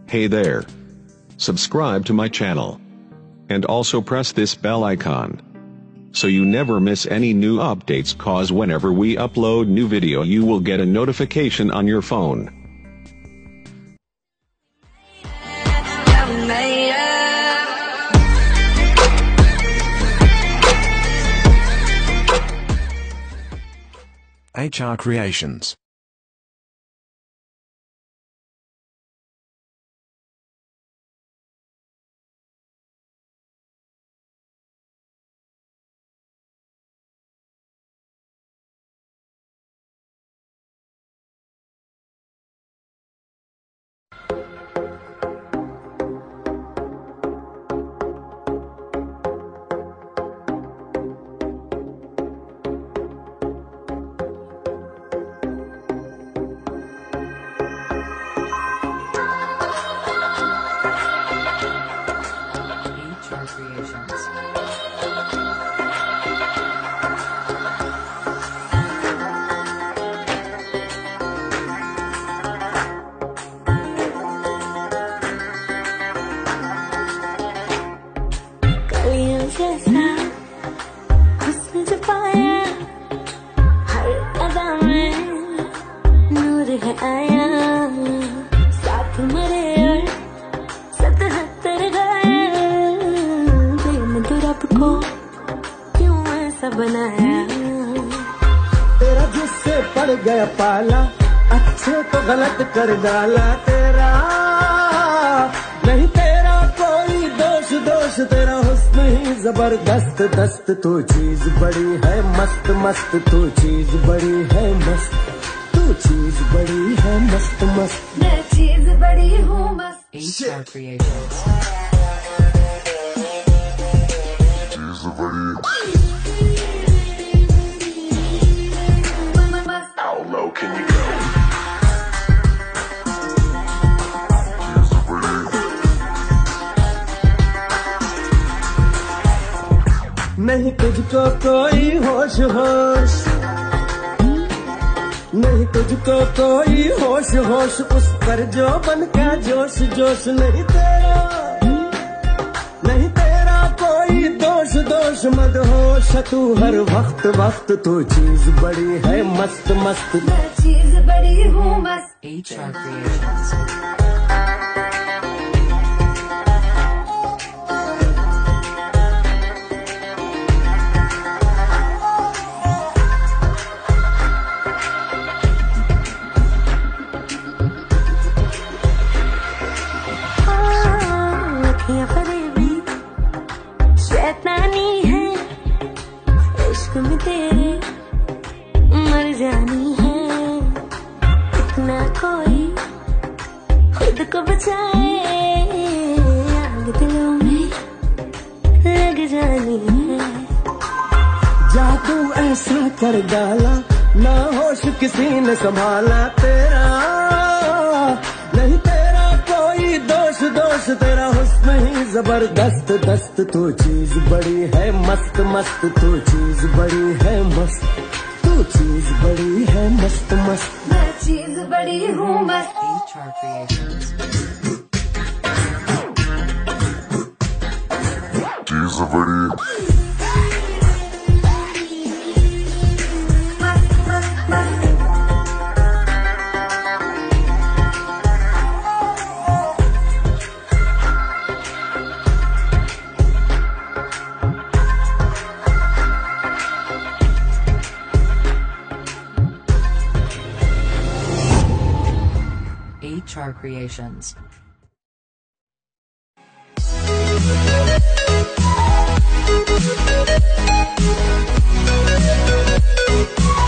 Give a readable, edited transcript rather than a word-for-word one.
Hey there. Subscribe to my channel. And also press this bell icon, so you never miss any new updates, cause whenever we upload new video you will get a notification on your phone. HR Creations. तेरा जिससे पड़ गया पाला, अच्छे को गलत कर डाला तेरा। नहीं तेरा कोई दोष, दोष तेरा हुस्न ही जबरदस्त दस्त। तू चीज बड़ी है मस्त मस्त, तू चीज बड़ी है मस्त, तू चीज बड़ी है मस्त मस्त। मैं चीज बड़ी हूँ मस्त। HR Creations. How low can you go? नहीं तुझको कोई होश होश, नहीं तुझको कोई होश होश, उस पर जो बन का जोश जोश। नहीं तेरा कोई दोष दोष मत होश, तू हर वक्त वक्त तू चीज बड़ी है मस्त मस्त। मैं चीज बड़ी हूँ मस्त। HR Creations. शैतानी है इश्क में तेरे, मर जानी है। इतना कोई खुद को बचाए, आग दिलों में लग जानी है। जादू ऐसा कर डाला, ना होश किसी ने संभाला तेरा। नहीं तेरा कोई दोष, दोष तेरा हुस्न ही जबरदस्त दस्त। तू चीज बड़ी है मस्त मस्त, तू चीज बड़ी है मस्त, तू चीज बड़ी है मस्त मस्त। मैं चीज बड़ी हूँ मस्त। HR Creations. Chीज बड़ी। HR Creations. We'll be right back.